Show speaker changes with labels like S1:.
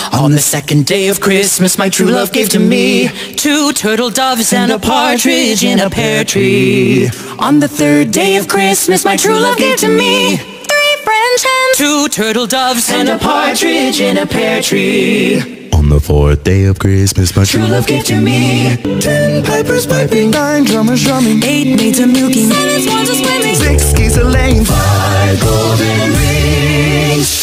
S1: On the second day of Christmas, my true love gave to me 2 turtle doves and a partridge in a pear tree. On the third day of Christmas, my true love gave to me 3 French hens, 2 turtle doves and a partridge in a pear tree.
S2: On the 4th day of Christmas, my true love gave to me
S3: 10 pipers piping, 9 drummers drumming,
S1: 8 maids a-milking,
S4: 7 swans a-swimming,
S3: 6 geese a-laying,
S2: 5 golden rings